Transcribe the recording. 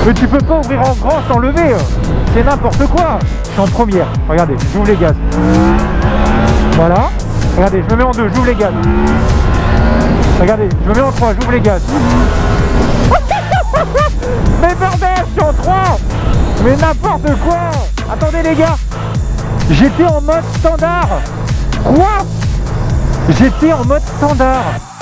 Mais tu peux pas ouvrir en grand sans lever. C'est n'importe quoi. Je suis en première. Regardez, j'ouvre les gaz. Voilà. Regardez, je me mets en 2, j'ouvre les gaz. Regardez, je me mets en 3, j'ouvre les gaz. Mais bordel, je suis en 3. Mais n'importe quoi. Attendez les gars. J'étais en mode standard. Quoi? J'étais en mode standard.